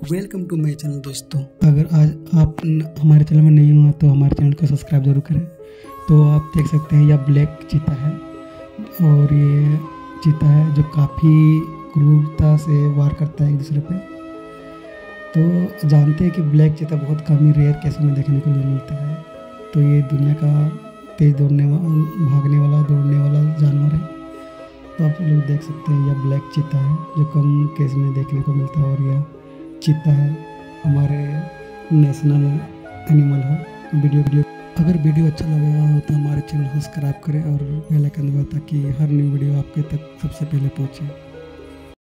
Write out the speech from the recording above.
Welcome to my channel दोस्तों। अगर आज आप हमारे चैनल में नहीं हुआ तो हमारे चैनल को सब्सक्राइब जरूर करें। तो आप देख सकते हैं यह ब्लैक चीता है और ये चीता है जो काफ़ी क्रूरता से वार करता है एक दूसरे पे। तो जानते हैं कि ब्लैक चीता बहुत कम ही रेयर केस में देखने को मिलता है। तो ये दुनिया का तेज़ भागने वाला दौड़ने वाला जानवर है। तो आप लोग देख सकते हैं यह ब्लैक चीता है जो कम केस में देखने को मिलता है और यह चीता है हमारे नेशनल एनिमल है। अगर वीडियो अच्छा लगा हो तो हमारे चैनल को सब्सक्राइब करें और बेल आइकन दबाएं ताकि हर न्यू वीडियो आपके तक सबसे पहले पहुंचे।